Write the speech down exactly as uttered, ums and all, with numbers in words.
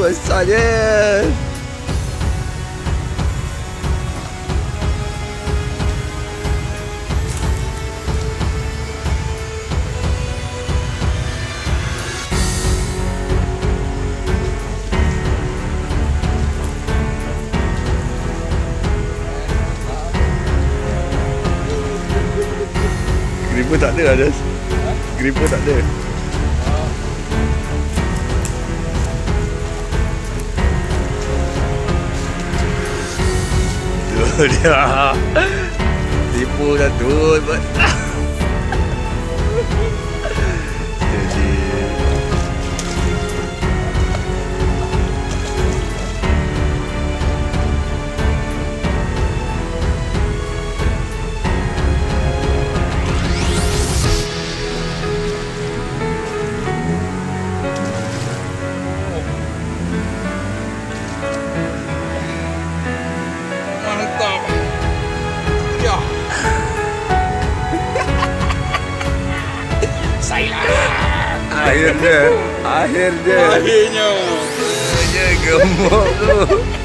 besarnya. Gripper tak ada, Adas. Gripper tak ada. Tu dia. Tipu dah turun buat. Jadi akhirnya, akhirnya, Akhirnya. akhirnya gemuk tu.